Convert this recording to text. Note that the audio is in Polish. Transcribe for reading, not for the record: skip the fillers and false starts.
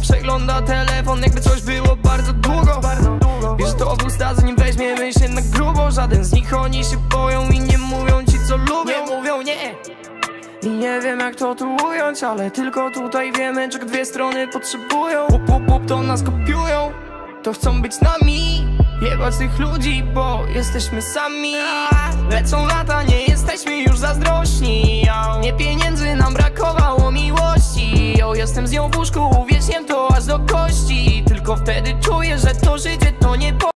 przegląda telefon, jakby coś było bardzo długo. Bierz to w usta, zanim weźmiemy się na grubo. Żaden z nich, oni się boją i nie mówią ci co lubią. Mówią nie. I nie wiem jak to tu ująć, ale tylko tutaj wiemy, czego dwie strony potrzebują. To nas kopiują, to chcą być nami. Jebać tych ludzi, bo jesteśmy sami. Lecą lata, nie jesteśmy już zazdrośni. Nie pieniędzy nam brakowało miłości. Jestem z nią w łóżku, uwierzciem to aż do kości. Tylko wtedy czuję, że to życie to